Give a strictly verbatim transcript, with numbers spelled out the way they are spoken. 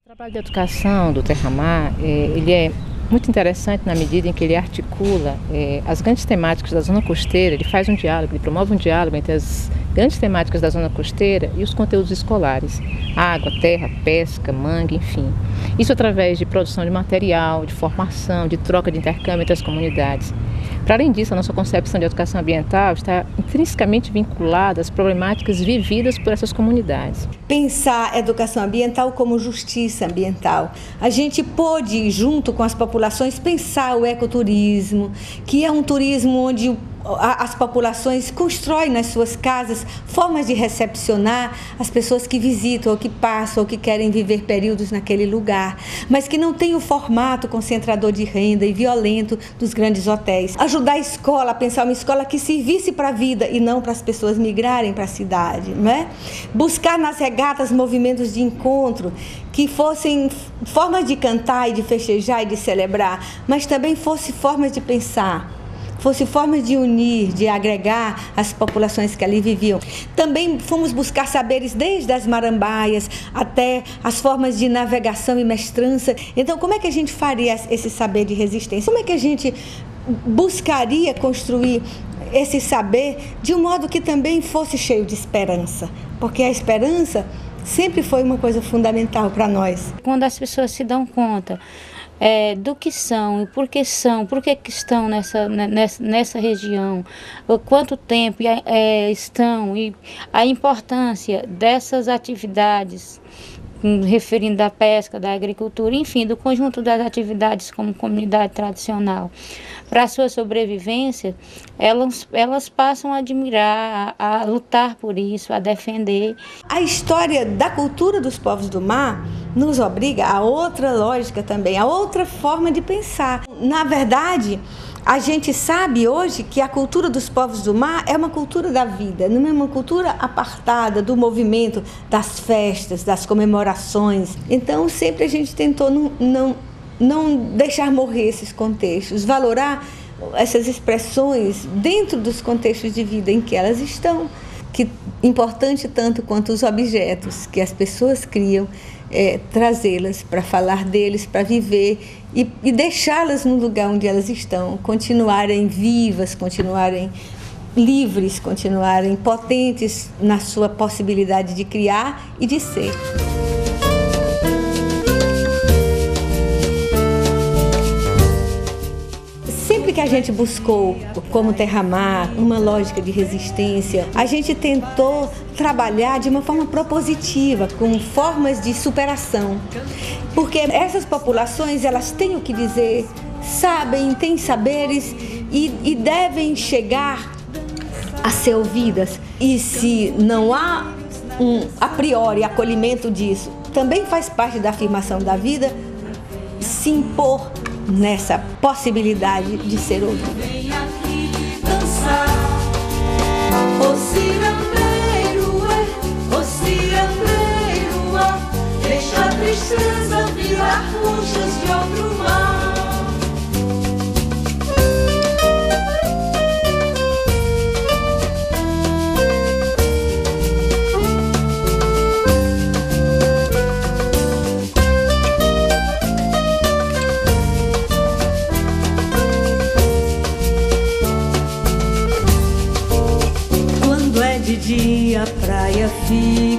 O trabalho de educação do Terramar, é, ele é muito interessante na medida em que ele articula é, as grandes temáticas da zona costeira, ele faz um diálogo, ele promove um diálogo entre as grandes temáticas da zona costeira e os conteúdos escolares, água, terra, pesca, mangue, enfim. Isso através de produção de material, de formação, de troca de intercâmbio entre as comunidades. Para além disso, a nossa concepção de educação ambiental está intrinsecamente vinculada às problemáticas vividas por essas comunidades. Pensar a educação ambiental como justiça ambiental. A gente pôde, junto com as populações, pensar o ecoturismo, que é um turismo onde as populações constroem nas suas casas formas de recepcionar as pessoas que visitam, ou que passam, ou que querem viver períodos naquele lugar, mas que não tem o formato concentrador de renda e violento dos grandes hotéis. Ajudar a escola a pensar uma escola que servisse para a vida e não para as pessoas migrarem para a cidade, né? Buscar nas regatas movimentos de encontro que fossem formas de cantar e de festejar e de celebrar, mas também fossem formas de pensar, fosse forma de unir, de agregar as populações que ali viviam. Também fomos buscar saberes desde as marambaias até as formas de navegação e mestrança. Então, como é que a gente faria esse saber de resistência? Como é que a gente buscaria construir esse saber de um modo que também fosse cheio de esperança? Porque a esperança sempre foi uma coisa fundamental para nós. Quando as pessoas se dão conta É, do que são e por que são, por que, que estão nessa, nessa, nessa região, quanto tempo é, estão e a importância dessas atividades, referindo da pesca, da agricultura, enfim, do conjunto das atividades como comunidade tradicional. Para a sua sobrevivência, elas, elas passam a admirar, a, a lutar por isso, a defender. A história da cultura dos povos do mar nos obriga a outra lógica também, a outra forma de pensar. Na verdade, a gente sabe hoje que a cultura dos povos do mar é uma cultura da vida, não é uma cultura apartada do movimento das festas, das comemorações. Então, sempre a gente tentou não, não, não deixar morrer esses contextos, valorar essas expressões dentro dos contextos de vida em que elas estão, que importante tanto quanto os objetos que as pessoas criam, é, trazê-las para falar deles, para viver e, e deixá-las no lugar onde elas estão, continuarem vivas, continuarem livres, continuarem potentes na sua possibilidade de criar e de ser. Sempre que a gente buscou, como Terramar, uma lógica de resistência, a gente tentou trabalhar de uma forma propositiva, com formas de superação. Porque essas populações, elas têm o que dizer, sabem, têm saberes e, e devem chegar a ser ouvidas. E se não há um, a priori, acolhimento disso, também faz parte da afirmação da vida, se impor nessa possibilidade de ser ouvido. Vem aqui dançar, o cirandeiro é, o cirandeiro é, deixa a tristeza virar conchas de outro mar. De dia a praia fica